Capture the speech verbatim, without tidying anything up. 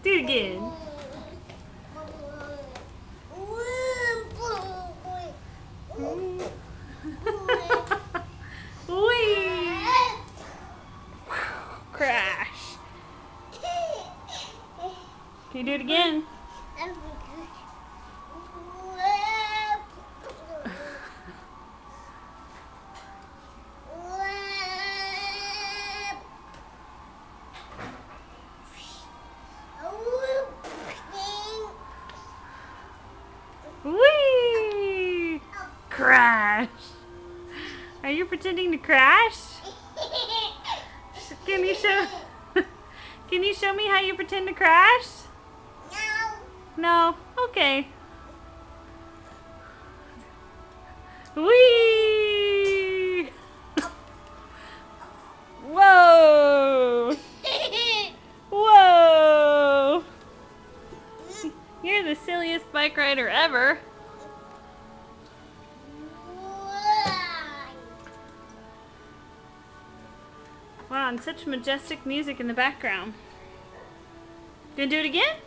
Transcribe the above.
Do it again. Whee! Crash. Can you do it again? Whee! Crash. Are you pretending to crash? Can you show Can you show me how you pretend to crash? No. No? Okay. Whee! Whoa! Whoa! You're the silliest bike rider ever. Wow, and such majestic music in the background. Gonna do it again?